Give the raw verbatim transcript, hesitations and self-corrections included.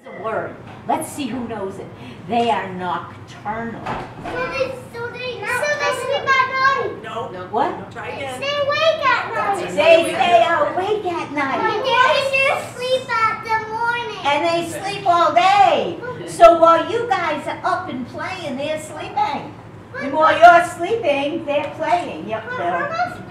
The word. Let's see who knows it. They are nocturnal. So they, so they, so they sleep at night. No, no. What? Try again. They wake at night. They stay awake at night. And they sleep at the morning. And they sleep all day. So while you guys are up and playing, they're sleeping. And while you're sleeping, they're playing. Yep, But they're. how much